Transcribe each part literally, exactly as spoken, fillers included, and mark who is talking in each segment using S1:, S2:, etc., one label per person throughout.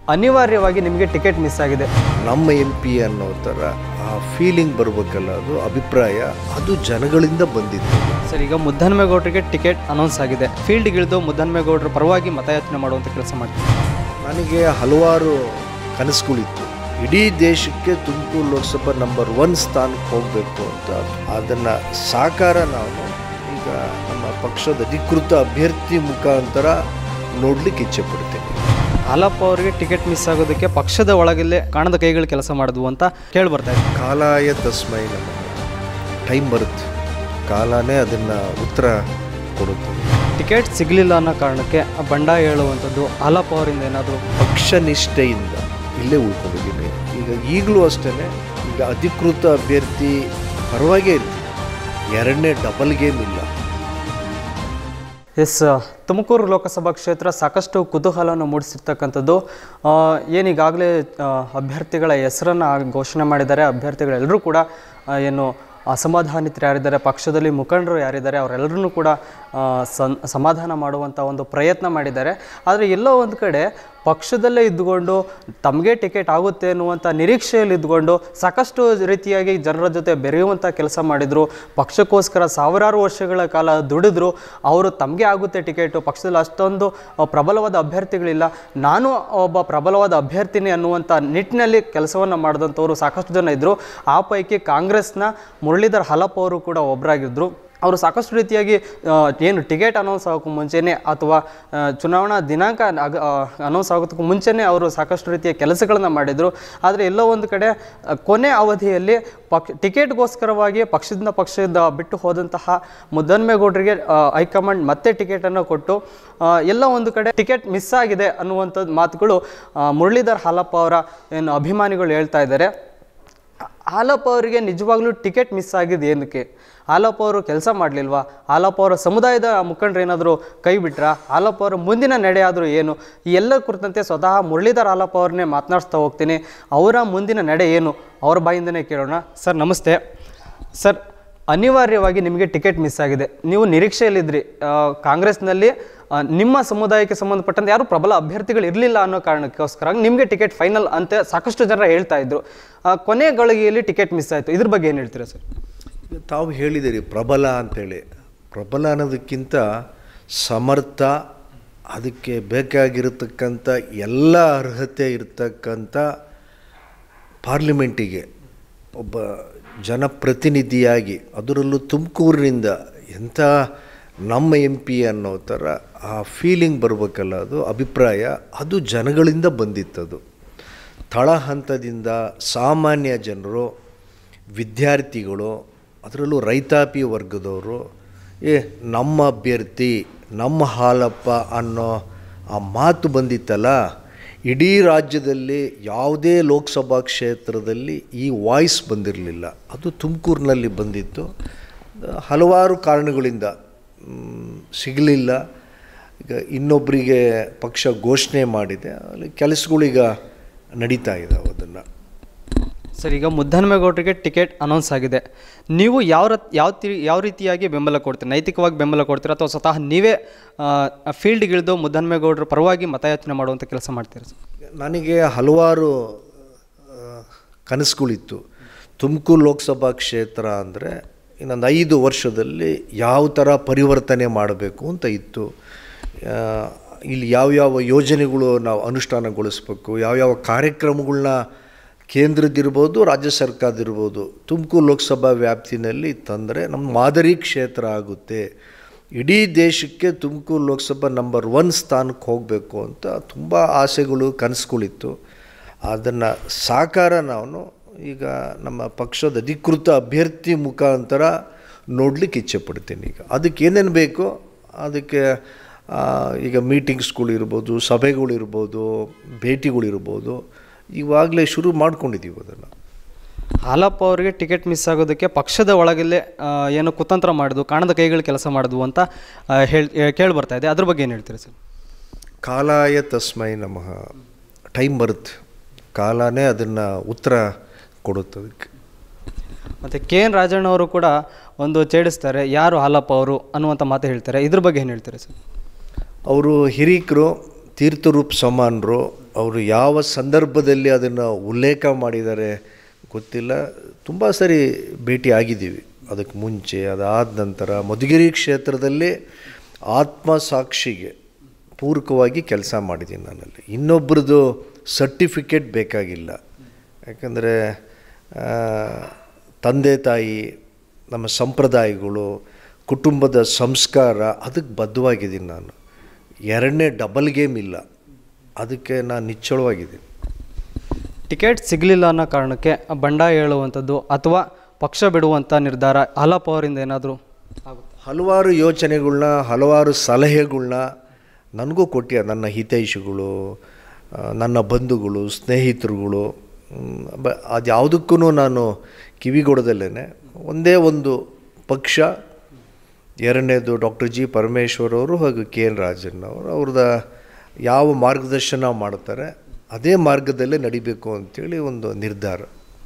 S1: ಅನಿವಾರ್ಯವಾಗಿ ನಿಮಗೆ ticket miss ಆಗಿದೆ.
S2: ನಮ್ಮ ಎಂ ಪಿ ಅನ್ನೋ ಥರ ಆ ಫೀಲಿಂಗ್ ಬರಬೇಕಲ್ಲ, ಅದು ಅಭಿಪ್ರಾಯ ಅದು ಜನಗಳಿಂದ ಬಂದಿತ್ತು.
S1: ಸರ್, ಈಗ ಮುದ್ದಹನುಮೇಗೌಡರಿಗೆ ಟಿಕೆಟ್ ಅನೌನ್ಸ್ ಆಗಿದೆ. ಫೀಲ್ಡ್ಗಿಳಿದು ಮುದ್ದಹನುಮೇಗೌಡರ ಪರವಾಗಿ ಮತಯಾಚನೆ ಮಾಡುವಂಥ ಕೆಲಸ ಮಾಡ್ತೀನಿ.
S2: ನನಗೆ ಹಲವಾರು ಕನಸುಗಳಿತ್ತು. ಇಡೀ ದೇಶಕ್ಕೆ ತುಮಕೂರು ಲೋಕಸಭಾ ನಂಬರ್ ಒನ್ ಸ್ಥಾನಕ್ಕೆ ಹೋಗಬೇಕು ಅಂತ. ಅದನ್ನು ಸಾಕಾರ ನಾವು ಈಗ ನಮ್ಮ ಪಕ್ಷದ ಅಧಿಕೃತ ಅಭ್ಯರ್ಥಿ ಮುಖಾಂತರ ನೋಡ್ಲಿಕ್ಕೆ ಇಚ್ಛೆ ಪಡ್ತೀನಿ.
S1: ಹಾಲಪ್ಪ ಅವರಿಗೆ ಟಿಕೆಟ್ ಮಿಸ್ ಆಗೋದಕ್ಕೆ ಪಕ್ಷದ ಒಳಗಲ್ಲೇ ಕಾಣದ ಕೈಗಳು ಕೆಲಸ ಮಾಡಿದ್ವು ಅಂತ ಕೇಳಿ ಬರ್ತಾ ಇದೆ.
S2: ಕಾಲಾಯ ತಸ್ಮೈ ನಮಃ. ಟೈಮ್ ಬರುತ್ತೆ, ಕಾಲನೇ ಅದನ್ನು ಉತ್ತರ ಕೊಡುತ್ತದೆ.
S1: ಟಿಕೆಟ್ ಸಿಗಲಿಲ್ಲ ಅನ್ನೋ ಕಾರಣಕ್ಕೆ ಬಂಡಾಯ ಹೇಳುವಂಥದ್ದು ಹಾಲಪ್ಪ ಅವರಿಂದ ಏನಾದರೂ
S2: ಪಕ್ಷ ನಿಷ್ಠೆಯಿಂದ ಇಲ್ಲೇ ಉಳ್ಕೊಂಡಿದ್ದೀನಿ. ಈಗ ಈಗಲೂ ಅಷ್ಟೇ, ಈಗ ಅಧಿಕೃತ ಅಭ್ಯರ್ಥಿ ಪರವಾಗೇ ಇರ್ತೀನಿ. ಎರಡನೇ ಡಬಲ್ ಗೇಮ್ ಇಲ್ಲ.
S1: ಎಸ್, ತುಮಕೂರು ಲೋಕಸಭಾ ಕ್ಷೇತ್ರ ಸಾಕಷ್ಟು ಕುತೂಹಲವನ್ನು ಮೂಡಿಸಿರ್ತಕ್ಕಂಥದ್ದು. ಏನೀಗಾಗಲೇ ಅಭ್ಯರ್ಥಿಗಳ ಹೆಸರನ್ನು ಘೋಷಣೆ ಮಾಡಿದ್ದಾರೆ. ಅಭ್ಯರ್ಥಿಗಳೆಲ್ಲರೂ ಕೂಡ ಏನು ಅಸಮಾಧಾನಿತರು ಯಾರಿದ್ದಾರೆ, ಪಕ್ಷದಲ್ಲಿ ಮುಖಂಡರು ಯಾರಿದ್ದಾರೆ, ಅವರೆಲ್ಲರೂ ಕೂಡ ಸನ್ ಸಮಾಧಾನ ಮಾಡುವಂಥ ಒಂದು ಪ್ರಯತ್ನ ಮಾಡಿದ್ದಾರೆ. ಆದರೆ ಎಲ್ಲೋ ಒಂದು ಕಡೆ ಪಕ್ಷದಲ್ಲೇ ಇದ್ದುಕೊಂಡು ತಮಗೆ ಟಿಕೆಟ್ ಆಗುತ್ತೆ ಅನ್ನುವಂಥ ನಿರೀಕ್ಷೆಯಲ್ಲಿ ಇದ್ದುಕೊಂಡು ಸಾಕಷ್ಟು ರೀತಿಯಾಗಿ ಜನರ ಜೊತೆ ಬೆರೆಯುವಂಥ ಕೆಲಸ ಮಾಡಿದರು. ಪಕ್ಷಕ್ಕೋಸ್ಕರ ಸಾವಿರಾರು ವರ್ಷಗಳ ಕಾಲ ದುಡಿದ್ರು. ಅವರು ತಮಗೆ ಆಗುತ್ತೆ ಟಿಕೆಟು, ಪಕ್ಷದಲ್ಲಿ ಅಷ್ಟೊಂದು ಪ್ರಬಲವಾದ ಅಭ್ಯರ್ಥಿಗಳಿಲ್ಲ, ನಾನು ಒಬ್ಬ ಪ್ರಬಲವಾದ ಅಭ್ಯರ್ಥಿನಿ ಅನ್ನುವಂಥ ನಿಟ್ಟಿನಲ್ಲಿ ಕೆಲಸವನ್ನು ಮಾಡಿದಂಥವರು ಸಾಕಷ್ಟು ಜನ ಇದ್ದರು. ಆ ಪೈಕಿ ಕಾಂಗ್ರೆಸ್ನ ಮುರಳೀಧರ್ ಹಾಲಪ್ಪ ಅವರು ಕೂಡ ಒಬ್ಬರಾಗಿದ್ದರು. ಅವರು ಸಾಕಷ್ಟು ರೀತಿಯಾಗಿ ಏನು ಟಿಕೆಟ್ ಅನೌನ್ಸ್ ಆಗೋಕ್ಕೂ ಮುಂಚೆನೇ ಅಥವಾ ಚುನಾವಣಾ ದಿನಾಂಕ ಅನೌನ್ಸ್ ಆಗೋದಕ್ಕೂ ಮುಂಚೆನೇ ಅವರು ಸಾಕಷ್ಟು ರೀತಿಯ ಕೆಲಸಗಳನ್ನು ಮಾಡಿದರು. ಆದರೆ ಎಲ್ಲೋ ಒಂದು ಕಡೆ ಕೊನೆ ಅವಧಿಯಲ್ಲಿ ಪಕ್ಷ ಟಿಕೆಟ್ಗೋಸ್ಕರವಾಗಿ ಪಕ್ಷದಿಂದ ಪಕ್ಷದ ಬಿಟ್ಟು ಹೋದಂತಹ ಮುದ್ದಹನುಮೇಗೌಡರಿಗೆ ಹೈಕಮಾಂಡ್ ಮತ್ತೆ ಟಿಕೆಟನ್ನು ಕೊಟ್ಟು ಎಲ್ಲ ಒಂದು ಕಡೆ ಟಿಕೆಟ್ ಮಿಸ್ ಆಗಿದೆ ಅನ್ನುವಂಥದ್ದು ಮಾತುಗಳು ಮುರಳೀಧರ್ ಹಾಲಪ್ಪ ಅವರ ಏನು ಅಭಿಮಾನಿಗಳು ಹೇಳ್ತಾ ಇದ್ದಾರೆ. ಹಾಲಪ್ಪ ಅವರಿಗೆ ನಿಜವಾಗ್ಲೂ ಟಿಕೆಟ್ ಮಿಸ್ ಆಗಿದೆ ಏನಕ್ಕೆ? ಹಾಲಪ್ಪ ಅವರು ಕೆಲಸ ಮಾಡಲಿಲ್ವಾ? ಹಾಲಪ್ಪ ಅವರ ಸಮುದಾಯದ ಮುಖಂಡರು ಏನಾದರೂ ಕೈ ಬಿಟ್ರಾ? ಹಾಲಪ್ಪ ಅವರ ಮುಂದಿನ ನಡೆ ಆದರೂ ಏನು? ಈ ಎಲ್ಲ ಕುರಿತಂತೆ ಸ್ವತಃ ಮುರಳೀಧರ್ ಹಾಲಪ್ಪ ಅವ್ರನ್ನೇ ಮಾತನಾಡಿಸ್ತಾ ಹೋಗ್ತೀನಿ. ಅವರ ಮುಂದಿನ ನಡೆ ಏನು ಅವ್ರ ಬಾಯಿಂದನೇ ಕೇಳೋಣ. ಸರ್ ನಮಸ್ತೆ. ಸರ್, ಅನಿವಾರ್ಯವಾಗಿ ನಿಮಗೆ ಟಿಕೆಟ್ ಮಿಸ್ ಆಗಿದೆ. ನೀವು ನಿರೀಕ್ಷೆಯಲ್ಲಿದ್ದಿರಿ. ಕಾಂಗ್ರೆಸ್ನಲ್ಲಿ ನಿಮ್ಮ ಸಮುದಾಯಕ್ಕೆ ಸಂಬಂಧಪಟ್ಟಂತೆ ಯಾರು ಪ್ರಬಲ ಅಭ್ಯರ್ಥಿಗಳು ಇರಲಿಲ್ಲ ಅನ್ನೋ ಕಾರಣಕ್ಕೋಸ್ಕರ ನಿಮಗೆ ಟಿಕೆಟ್ ಫೈನಲ್ ಅಂತ ಸಾಕಷ್ಟು ಜನ ಹೇಳ್ತಾ ಇದ್ರು. ಕೊನೆ ಗಳಿಗೆಯಲ್ಲಿ ಟಿಕೆಟ್ ಮಿಸ್ ಆಯಿತು. ಇದ್ರ ಬಗ್ಗೆ ಏನು ಹೇಳ್ತೀರಾ ಸರ್?
S2: ತಾವು ಹೇಳಿದಿರಿ ಪ್ರಬಲ ಅಂಥೇಳಿ. ಪ್ರಬಲ ಅನ್ನೋದಕ್ಕಿಂತ ಸಮರ್ಥ, ಅದಕ್ಕೆ ಬೇಕಾಗಿರತಕ್ಕಂಥ ಎಲ್ಲ ಅರ್ಹತೆ ಇರತಕ್ಕಂಥ ಪಾರ್ಲಿಮೆಂಟಿಗೆ ಒಬ್ಬ ಜನಪ್ರತಿನಿಧಿಯಾಗಿ, ಅದರಲ್ಲೂ ತುಮಕೂರಿನಿಂದ ಎಂಥ ನಮ್ಮ ಎಂ ಪಿ ಅನ್ನೋ ಥರ ಆ ಫೀಲಿಂಗ್ ಬರಬೇಕಲ್ಲ, ಅದು ಅಭಿಪ್ರಾಯ ಅದು ಜನಗಳಿಂದ ಬಂದಿತ್ತದು. ತಳ ಹಂತದಿಂದ ಸಾಮಾನ್ಯ ಜನರು, ವಿದ್ಯಾರ್ಥಿಗಳು, ಅದರಲ್ಲೂ ರೈತಾಪಿ ವರ್ಗದವರು, ಏ ನಮ್ಮ ಅಭ್ಯರ್ಥಿ ನಮ್ಮ ಹಾಲಪ್ಪ ಅನ್ನೋ ಆ ಮಾತು ಬಂದಿತ್ತಲ್ಲ, ಇಡೀ ರಾಜ್ಯದಲ್ಲಿ ಯಾವುದೇ ಲೋಕಸಭಾ ಕ್ಷೇತ್ರದಲ್ಲಿ ಈ ವಾಯ್ಸ್ ಬಂದಿರಲಿಲ್ಲ. ಅದು ತುಮಕೂರಿನಲ್ಲಿ ಬಂದಿತ್ತು. ಹಲವಾರು ಕಾರಣಗಳಿಂದ ಸಿಗಲಿಲ್ಲ. ಈಗ ಇನ್ನೊಬ್ಬರಿಗೆ ಪಕ್ಷ ಘೋಷಣೆ ಮಾಡಿದೆ, ಅಲ್ಲಿ ಕೆಲಸಗಳೀಗ ನಡೀತಾ ಇದ್ದಾವೆ. ಅದನ್ನು
S1: ಸರ್, ಈಗ ಮುದ್ದಹನುಮೇಗೌಡರಿಗೆ ಟಿಕೆಟ್ ಅನೌನ್ಸ್ ಆಗಿದೆ. ನೀವು ಯಾವ ಯಾವ ಯಾವ ರೀತಿಯಾಗಿ ಬೆಂಬಲ ಕೊಡ್ತೀರಿ? ನೈತಿಕವಾಗಿ ಬೆಂಬಲ ಕೊಡ್ತೀರಾ ಅಥವಾ ಸ್ವತಃ ನೀವೇ ಫೀಲ್ಡ್ಗಿಳಿದು ಮುದ್ದಹನುಮೇಗೌಡರ ಪರವಾಗಿ ಮತಯಾಚನೆ ಮಾಡುವಂಥ ಕೆಲಸ ಮಾಡ್ತೀರಾ ಸರ್?
S2: ನನಗೆ ಹಲವಾರು ಕನಸುಗಳಿತ್ತು. ತುಮಕೂರು ಲೋಕಸಭಾ ಕ್ಷೇತ್ರ ಅಂದರೆ ಇನ್ನೊಂದು ಐದು ವರ್ಷದಲ್ಲಿ ಯಾವ ಥರ ಪರಿವರ್ತನೆ ಮಾಡಬೇಕು ಅಂತ ಇತ್ತು. ಇಲ್ಲಿ ಯಾವ್ಯಾವ ಯೋಜನೆಗಳು ನಾವು ಅನುಷ್ಠಾನಗೊಳಿಸ್ಬೇಕು, ಯಾವ್ಯಾವ ಕಾರ್ಯಕ್ರಮಗಳನ್ನ ಕೇಂದ್ರದಿರ್ಬೋದು ರಾಜ್ಯ ಸರ್ಕಾರದಿರ್ಬೋದು ತುಮಕೂರು ಲೋಕಸಭಾ ವ್ಯಾಪ್ತಿನಲ್ಲಿ ತಂದರೆ ನಮ್ಮ ಮಾದರಿ ಕ್ಷೇತ್ರ ಆಗುತ್ತೆ. ಇಡೀ ದೇಶಕ್ಕೆ ತುಮಕೂರು ಲೋಕಸಭಾ ನಂಬರ್ ಒನ್ ಸ್ಥಾನಕ್ಕೆ ಹೋಗಬೇಕು ಅಂತ ತುಂಬ ಆಸೆಗಳು ಕನಸುಗಳಿತ್ತು. ಅದನ್ನು ಸಾಕಾರ ನಾನು ಈಗ ನಮ್ಮ ಪಕ್ಷದ ಅಧಿಕೃತ ಅಭ್ಯರ್ಥಿ ಮುಖಾಂತರ ನೋಡಲಿಕ್ಕೆ ಇಚ್ಛೆ ಪಡ್ತೀನಿ. ಈಗ ಅದಕ್ಕೆ ಏನೇನು ಬೇಕೋ ಅದಕ್ಕೆ ಈಗ ಮೀಟಿಂಗ್ಸ್ಗಳಿರ್ಬೋದು, ಸಭೆಗಳಿರ್ಬೋದು, ಭೇಟಿಗಳಿರ್ಬೋದು, ಇವಾಗಲೇ ಶುರು ಮಾಡ್ಕೊಂಡಿದ್ದೀವಿ ಅದನ್ನು.
S1: ಹಾಲಪ್ಪ ಅವರಿಗೆ ಟಿಕೆಟ್ ಮಿಸ್ ಆಗೋದಕ್ಕೆ ಪಕ್ಷದ ಒಳಗಲ್ಲೇ ಏನು ಕುತಂತ್ರ ಮಾಡಿದ್ವು, ಕಾಣದ ಕೈಗಳು ಕೆಲಸ ಮಾಡಿದ್ವು ಅಂತ ಹೇಳಿ ಕೇಳಿ ಬರ್ತಾ ಇದೆ. ಅದ್ರ ಬಗ್ಗೆ ಏನು ಹೇಳ್ತೀರಿ ಸರ್?
S2: ಕಾಲಾಯ ತಸ್ಮೈ ನಮಃ. ಟೈಮ್ ಬರುತ್ತೆ, ಕಾಲನೇ ಅದನ್ನು ಉತ್ತರ ಕೊಡುತ್ತದಕ್ಕೆ.
S1: ಮತ್ತು ಕೆ ಎನ್ ರಾಜಣ್ಣವರು ಕೂಡ ಒಂದು ಛೇಡಿಸ್ತಾರೆ, ಯಾರು ಹಾಲಪ್ಪ ಅವರು ಅನ್ನುವಂಥ ಮಾತು ಹೇಳ್ತಾರೆ. ಇದ್ರ ಬಗ್ಗೆ ಏನು ಹೇಳ್ತಾರೆ ಸರ್?
S2: ಅವರು ಹಿರೀಕರು, ತೀರ್ಥರೂಪ ಸಮಾನರು, ಅವರು ಯಾವ ಸಂದರ್ಭದಲ್ಲಿ ಅದನ್ನು ಉಲ್ಲೇಖ ಮಾಡಿದ್ದಾರೆ ಗೊತ್ತಿಲ್ಲ. ತುಂಬ ಸರಿ ಭೇಟಿ ಆಗಿದ್ದೀವಿ. ಅದಕ್ಕೆ ಮುಂಚೆ, ಅದಾದ ನಂತರ ಮಧುಗಿರಿ ಕ್ಷೇತ್ರದಲ್ಲಿ ಆತ್ಮಸಾಕ್ಷಿಗೆ ಪೂರಕವಾಗಿ ಕೆಲಸ ಮಾಡಿದ್ದೀನಿ ನಾನಲ್ಲಿ. ಇನ್ನೊಬ್ರದ್ದು ಸರ್ಟಿಫಿಕೇಟ್ ಬೇಕಾಗಿಲ್ಲ. ಯಾಕಂದರೆ ತಂದೆ ತಾಯಿ, ನಮ್ಮ ಸಂಪ್ರದಾಯಗಳು, ಕುಟುಂಬದ ಸಂಸ್ಕಾರ, ಅದಕ್ಕೆ ಬದ್ಧವಾಗಿದ್ದೀನಿ ನಾನು. ಎರಡನೇ ಡಬಲ್ ಗೇಮ್ ಇಲ್ಲ, ಅದಕ್ಕೆ ನಾನು ನಿಚ್ಚಳವಾಗಿದ್ದೀನಿ.
S1: ಟಿಕೆಟ್ ಸಿಗಲಿಲ್ಲ ಅನ್ನೋ ಕಾರಣಕ್ಕೆ ಬಂಡಾಯ ಹೇಳುವಂಥದ್ದು ಅಥವಾ ಪಕ್ಷ ಬಿಡುವಂಥ ನಿರ್ಧಾರ ಹಾಲಪ್ಪ ಅವರಿಂದ ಏನಾದರೂ ಆಗುತ್ತೆ?
S2: ಹಲವಾರು ಯೋಚನೆಗಳ್ನ, ಹಲವಾರು ಸಲಹೆಗಳ್ನ ನನಗೂ ಕೊಟ್ಟಿಯ ನನ್ನ ಹಿತೈಷಿಗಳು, ನನ್ನ ಬಂಧುಗಳು, ಸ್ನೇಹಿತರುಗಳು. ಬ ಅದು ಯಾವುದಕ್ಕೂ ನಾನು ಕಿವಿಗೊಡದಲ್ಲೇ ಒಂದೇ ಒಂದು ಪಕ್ಷ, ಎರಡನೇದು ಡಾಕ್ಟರ್ ಜಿ ಪರಮೇಶ್ವರ್ ಅವರು ಹಾಗೂ ಕೆ ಎನ್ ರಾಜನ್ ಅವರು, ಅವ್ರದ್ದು ಯಾವ ಮಾರ್ಗದರ್ಶನ ಮಾಡ್ತಾರೆ ಅದೇ ಮಾರ್ಗದಲ್ಲೇ ನಡಿಬೇಕು ಅಂಥೇಳಿ ಒಂದು ನಿರ್ಧಾರ.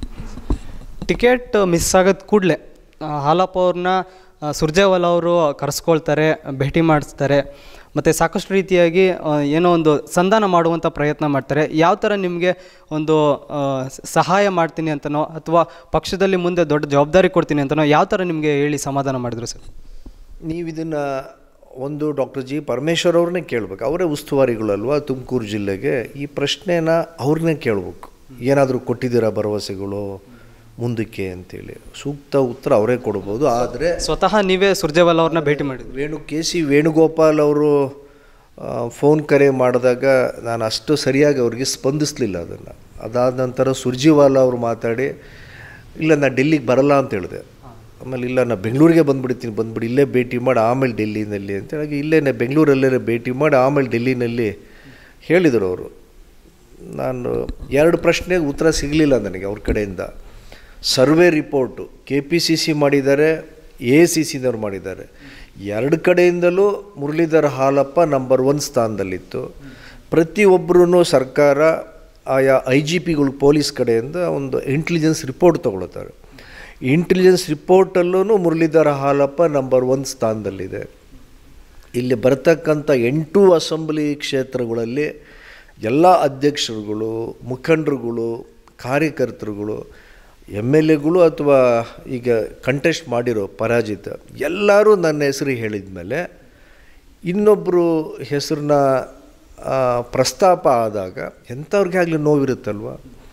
S1: ಟಿಕೆಟ್ ಮಿಸ್ ಆಗೋದು ಕೂಡಲೇ ಹಾಲಪ್ಪ ಅವ್ರನ್ನ ಸುರ್ಜೇವಾಲಾ ಅವರು ಕರೆಸ್ಕೊಳ್ತಾರೆ, ಭೇಟಿ ಮಾಡಿಸ್ತಾರೆ, ಮತ್ತು ಸಾಕಷ್ಟು ರೀತಿಯಾಗಿ ಏನೋ ಒಂದು ಸಂಧಾನ ಮಾಡುವಂಥ ಪ್ರಯತ್ನ ಮಾಡ್ತಾರೆ. ಯಾವ ಥರ ನಿಮಗೆ ಒಂದು ಸಹಾಯ ಮಾಡ್ತೀನಿ ಅಂತನೋ ಅಥವಾ ಪಕ್ಷದಲ್ಲಿ ಮುಂದೆ ದೊಡ್ಡ ಜವಾಬ್ದಾರಿ ಕೊಡ್ತೀನಿ ಅಂತನೋ ಯಾವ ಥರ ನಿಮಗೆ ಹೇಳಿ ಸಮಾಧಾನ ಮಾಡಿದ್ರು ಸರ್?
S2: ನೀವು ಇದನ್ನು ಒಂದು ಡಾಕ್ಟರ್ ಜಿ ಪರಮೇಶ್ವರ್ ಅವ್ರನ್ನೇ ಕೇಳಬೇಕು. ಅವರೇ ಉಸ್ತುವಾರಿಗಳಲ್ವ ತುಮಕೂರು ಜಿಲ್ಲೆಗೆ. ಈ ಪ್ರಶ್ನೆನ ಅವ್ರನ್ನೇ ಕೇಳಬೇಕು. ಏನಾದರೂ ಕೊಟ್ಟಿದ್ದೀರಾ ಭರವಸೆಗಳು ಮುಂದಕ್ಕೆ ಅಂತೇಳಿ? ಸೂಕ್ತ ಉತ್ತರ ಅವರೇ ಕೊಡ್ಬೋದು. ಆದರೆ
S1: ಸ್ವತಃ ನೀವೇ ಸುರ್ಜೇವಾಲಾ ಅವ್ರನ್ನ ಭೇಟಿ ಮಾಡಿ
S2: ವೇಣು ಕೆ ಸಿ ವೇಣುಗೋಪಾಲ್ ಅವರು ಫೋನ್ ಕರೆ ಮಾಡಿದಾಗ ನಾನು ಅಷ್ಟು ಸರಿಯಾಗಿ ಅವ್ರಿಗೆ ಸ್ಪಂದಿಸಲಿಲ್ಲ ಅದನ್ನು. ಅದಾದ ನಂತರ ಸುರ್ಜೇವಾಲಾ ಅವರು ಮಾತಾಡಿ, ಇಲ್ಲ ನಾನು ಡೆಲ್ಲಿಗೆ ಬರಲ್ಲ ಅಂತ ಹೇಳಿದೆ. ಆಮೇಲೆ ಇಲ್ಲ ನಾನು ಬೆಂಗಳೂರಿಗೆ ಬಂದುಬಿಡ್ತೀನಿ, ಬಂದುಬಿಡಿ ಇಲ್ಲೇ ಭೇಟಿ ಮಾಡಿ ಆಮೇಲೆ ಡೆಲ್ಲಿನಲ್ಲಿ ಅಂತೇಳಿ ಇಲ್ಲೇ ಬೆಂಗಳೂರಲ್ಲೇ ಭೇಟಿ ಮಾಡಿ ಆಮೇಲೆ ಡೆಲ್ಲಿನಲ್ಲಿ ಹೇಳಿದರು ಅವರು. ನಾನು ಎರಡು ಪ್ರಶ್ನೆಗೆ ಉತ್ತರ ಸಿಗಲಿಲ್ಲ ನನಗೆ ಅವ್ರ ಕಡೆಯಿಂದ. Survey report K P C C ಮಾಡಿದ್ದಾರೆ, ಎ ಸಿ ಸಿದವ್ರು ಮಾಡಿದ್ದಾರೆ. ಎರಡು ಕಡೆಯಿಂದಲೂ ಮುರಳೀಧರ ಹಾಲಪ್ಪ ನಂಬರ್ ಒನ್ ಸ್ಥಾನದಲ್ಲಿತ್ತು. ಪ್ರತಿಯೊಬ್ಬರೂ ಸರ್ಕಾರ ಆಯಾ ಐ ಜಿ ಪಿಗಳು ಪೊಲೀಸ್ ಕಡೆಯಿಂದ ಒಂದು ಇಂಟೆಲಿಜೆನ್ಸ್ ರಿಪೋರ್ಟ್ ತೊಗೊಳ್ತಾರೆ. ಇಂಟೆಲಿಜೆನ್ಸ್ ರಿಪೋರ್ಟಲ್ಲೂ ಮುರಳೀಧರ ಹಾಲಪ್ಪ ನಂಬರ್ ಒನ್ ಸ್ಥಾನದಲ್ಲಿದೆ. ಇಲ್ಲಿ ಬರ್ತಕ್ಕಂಥ ಎಂಟು ಅಸೆಂಬ್ಲಿ ಕ್ಷೇತ್ರಗಳಲ್ಲಿ ಎಲ್ಲ ಅಧ್ಯಕ್ಷರುಗಳು, ಮುಖಂಡರುಗಳು, ಕಾರ್ಯಕರ್ತರುಗಳು, ಎಮ್ ಎಲ್ ಎಗಳು ಅಥವಾ ಈಗ ಕಂಟೆಸ್ಟ್ ಮಾಡಿರೋ ಪರಾಜಿತ ಎಲ್ಲರೂ ನನ್ನ ಹೆಸರು ಹೇಳಿದ ಮೇಲೆ ಇನ್ನೊಬ್ಬರು ಹೆಸರನ್ನ ಪ್ರಸ್ತಾಪ ಆದಾಗ ಎಂಥವ್ರಿಗೆ ಆಗಲಿ ನೋವಿರುತ್ತಲ್ವ.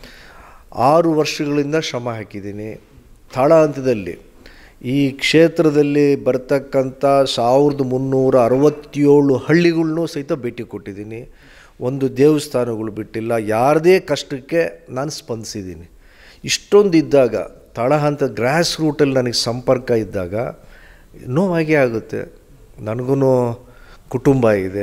S2: ಆರು ವರ್ಷಗಳಿಂದ ಶ್ರಮ ಹಾಕಿದ್ದೀನಿ. ತಳ ಹಂತದಲ್ಲಿ ಈ ಕ್ಷೇತ್ರದಲ್ಲಿ ಬರ್ತಕ್ಕಂಥ ಸಾವಿರದ ಮುನ್ನೂರ ಅರವತ್ತೇಳು ಹಳ್ಳಿಗಳ್ನೂ ಸಹಿತ ಭೇಟಿ ಕೊಟ್ಟಿದ್ದೀನಿ. ಒಂದು ದೇವಸ್ಥಾನಗಳು ಬಿಟ್ಟಿಲ್ಲ. ಯಾರದೇ ಕಷ್ಟಕ್ಕೆ ನಾನು ಸ್ಪಂದಿಸಿದ್ದೀನಿ. ಇಷ್ಟೊಂದು ಇದ್ದಾಗ, ತಳ ಹಂತ ಗ್ರಾಸ್ ರೂಟಲ್ಲಿ ನನಗೆ ಸಂಪರ್ಕ ಇದ್ದಾಗ ನೋವಾಗೇ ಆಗುತ್ತೆ. ನನಗೂ ಕುಟುಂಬ ಇದೆ.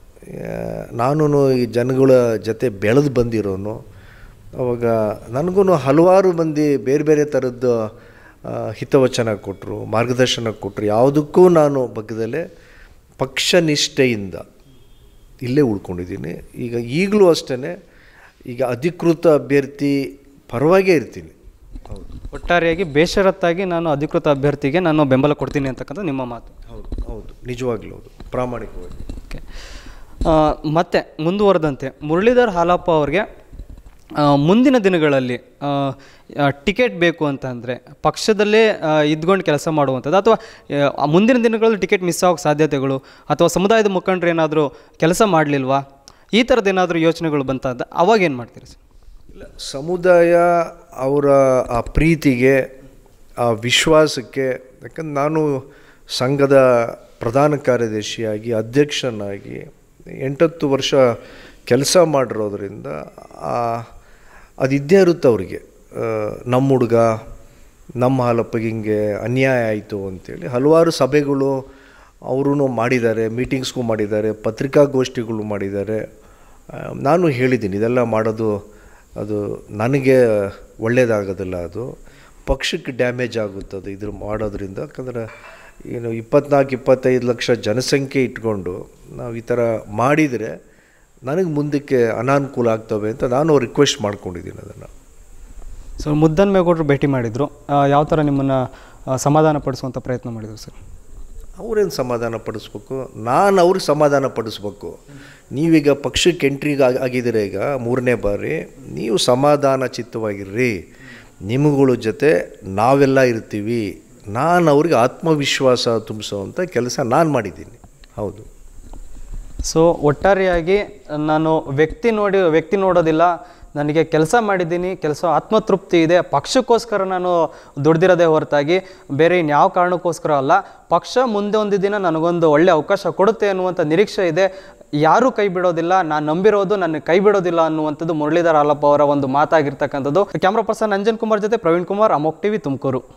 S2: ನಾನು ಈ ಜನಗಳ ಜೊತೆ ಬೆಳೆದು ಬಂದಿರೋನು. ಅವಾಗ ನನಗೂ ಹಲವಾರು ಮಂದಿ ಬೇರೆ ಬೇರೆ ಥರದ್ದು ಹಿತವಚನ ಕೊಟ್ಟರು, ಮಾರ್ಗದರ್ಶನ ಕೊಟ್ಟರು. ಯಾವುದಕ್ಕೂ ನಾನು ಬಗ್ಗದಲ್ಲೇ ಪಕ್ಷ ನಿಷ್ಠೆಯಿಂದ ಇಲ್ಲೇ ಉಳ್ಕೊಂಡಿದ್ದೀನಿ. ಈಗ ಈಗಲೂ ಅಷ್ಟೇ ಈಗ ಅಧಿಕೃತ ಅಭ್ಯರ್ಥಿ ಪರವಾಗೇ ಇರ್ತೀನಿ.
S1: ಹೌದು, ಒಟ್ಟಾರೆಯಾಗಿ ಬೇಷರತ್ತಾಗಿ ನಾನು ಅಧಿಕೃತ ಅಭ್ಯರ್ಥಿಗೆ ನಾನು ಬೆಂಬಲ ಕೊಡ್ತೀನಿ ಅಂತಕ್ಕಂಥ ನಿಮ್ಮ ಮಾತು.
S2: ಹೌದು ಹೌದು ನಿಜವಾಗ್ಲೂ ಹೌದು, ಪ್ರಾಮಾಣಿಕವಾಗಿ.
S1: ಓಕೆ, ಮತ್ತು ಮುಂದುವರೆದಂತೆ ಮುರಳೀಧರ್ ಹಾಲಪ್ಪ ಅವ್ರಿಗೆ ಮುಂದಿನ ದಿನಗಳಲ್ಲಿ ಟಿಕೆಟ್ ಬೇಕು ಅಂತಂದರೆ ಪಕ್ಷದಲ್ಲೇ ಇದ್ಕೊಂಡು ಕೆಲಸ ಮಾಡುವಂಥದ್ದು ಅಥವಾ ಮುಂದಿನ ದಿನಗಳಲ್ಲಿ ಟಿಕೆಟ್ ಮಿಸ್ ಆಗೋಕ್ಕೆ ಸಾಧ್ಯತೆಗಳು ಅಥವಾ ಸಮುದಾಯದ ಮುಖಂಡರು ಏನಾದರೂ ಕೆಲಸ ಮಾಡಲಿಲ್ವಾ, ಈ ಥರದ್ದು ಏನಾದರೂ ಯೋಚನೆಗಳು ಬಂತಂದ ಅವಾಗ ಏನು ಮಾಡ್ತೀರಿ ಸರ್?
S2: ಇಲ್ಲ, ಸಮುದಾಯ ಅವರ ಆ ಪ್ರೀತಿಗೆ, ಆ ವಿಶ್ವಾಸಕ್ಕೆ, ಯಾಕಂದ್ರೆ ನಾನು ಸಂಘದ ಪ್ರಧಾನ ಕಾರ್ಯದರ್ಶಿಯಾಗಿ ಅಧ್ಯಕ್ಷನಾಗಿ ಎಂಟತ್ತು ವರ್ಷ ಕೆಲಸ ಮಾಡಿರೋದ್ರಿಂದ ಅದು ಇದ್ದೇ ಇರುತ್ತೆ ಅವರಿಗೆ. ನಮ್ಮ ಹುಡುಗ, ನಮ್ಮ ಹಾಲಪ್ಪಗೆ ಹಿಂಗೆ ಅನ್ಯಾಯ ಆಯಿತು ಅಂಥೇಳಿ ಹಲವಾರು ಸಭೆಗಳು ಅವರು ಮಾಡಿದ್ದಾರೆ, ಮೀಟಿಂಗ್ಸ್ಗೂ ಮಾಡಿದ್ದಾರೆ, ಪತ್ರಿಕಾಗೋಷ್ಠಿಗಳು ಮಾಡಿದ್ದಾರೆ. ನಾನು ಹೇಳಿದ್ದೀನಿ ಇದೆಲ್ಲ ಮಾಡೋದು ಅದು ನನಗೆ ಒಳ್ಳೆಯದಾಗೋದಿಲ್ಲ, ಅದು ಪಕ್ಷಕ್ಕೆ ಡ್ಯಾಮೇಜ್ ಆಗುತ್ತದೆ ಇದ್ರ ಮಾಡೋದ್ರಿಂದ. ಯಾಕಂದರೆ ಏನು ಇಪ್ಪತ್ನಾಲ್ಕು ಇಪ್ಪತ್ತೈದು ಲಕ್ಷ ಜನಸಂಖ್ಯೆ ಇಟ್ಕೊಂಡು ನಾವು ಈ ಥರ ಮಾಡಿದರೆ ನನಗೆ ಮುಂದಕ್ಕೆ ಅನಾನುಕೂಲ ಆಗ್ತವೆ ಅಂತ ನಾನು ರಿಕ್ವೆಸ್ಟ್ ಮಾಡ್ಕೊಂಡಿದ್ದೀನಿ ಅದನ್ನು.
S1: ಸೊ ಮುದ್ದನ್ಮೇಗೌಡರು ಭೇಟಿ ಮಾಡಿದರು, ಯಾವ ಥರ ನಿಮ್ಮನ್ನು ಸಮಾಧಾನ ಪಡಿಸುವಂಥ ಪ್ರಯತ್ನ ಮಾಡಿದರು ಸರ್?
S2: ಅವ್ರೇನು ಸಮಾಧಾನ ಪಡಿಸ್ಬೇಕು, ನಾನು ಅವ್ರಿಗೆ ಸಮಾಧಾನ ಪಡಿಸ್ಬೇಕು. ನೀವೀಗ ಪಕ್ಷಕ್ಕೆ ಎಂಟ್ರಿಗೆ ಆಗಿ ಆಗಿದ್ದೀರ, ಈಗ ಮೂರನೇ ಬಾರಿ. ನೀವು ಸಮಾಧಾನ ಚಿತ್ತವಾಗಿರ್ರಿ, ನಿಮ್ಮಗಳ ಜೊತೆ ನಾವೆಲ್ಲ ಇರ್ತೀವಿ. ನಾನು ಅವ್ರಿಗೆ ಆತ್ಮವಿಶ್ವಾಸ ತುಂಬಿಸೋವಂಥ ಕೆಲಸ ನಾನು ಮಾಡಿದ್ದೀನಿ. ಹೌದು.
S1: ಸೊ ಒಟ್ಟಾರೆಯಾಗಿ ನಾನು ವ್ಯಕ್ತಿ ನೋಡಿ ವ್ಯಕ್ತಿ ನೋಡೋದಿಲ್ಲ, ನನಗೆ ಕೆಲಸ ಮಾಡಿದ್ದೀನಿ, ಕೆಲಸ ಆತ್ಮತೃಪ್ತಿ ಇದೆ, ಪಕ್ಷಕ್ಕೋಸ್ಕರ ನಾನು ದುಡ್ದಿರೋದೇ ಹೊರತಾಗಿ ಬೇರೆ ಇನ್ಯಾವ ಕಾರಣಕ್ಕೋಸ್ಕರ ಅಲ್ಲ. ಪಕ್ಷ ಮುಂದೆ ಒಂದು ದಿನ ನನಗೊಂದು ಒಳ್ಳೆ ಅವಕಾಶ ಕೊಡುತ್ತೆ ಅನ್ನುವಂಥ ನಿರೀಕ್ಷೆ ಇದೆ. ಯಾರೂ ಕೈ ಬಿಡೋದಿಲ್ಲ, ನಾನು ನಂಬಿರೋದು ನನ್ನ ಕೈ ಬಿಡೋದಿಲ್ಲ ಅನ್ನುವಂಥದ್ದು ಮುರಳೀಧರ್ ಹಾಲಪ್ಪ ಅವರ ಒಂದು ಮಾತಾಗಿರ್ತಕ್ಕಂಥದ್ದು. ಕ್ಯಾಮ್ರಾ ಪರ್ಸನ್ ಅಂಜನ್ ಕುಮಾರ್ ಜೊತೆ ಪ್ರವೀಣ್ ಕುಮಾರ್, ಅಮೋಕ್ ಟಿವಿ, ತುಮಕೂರು.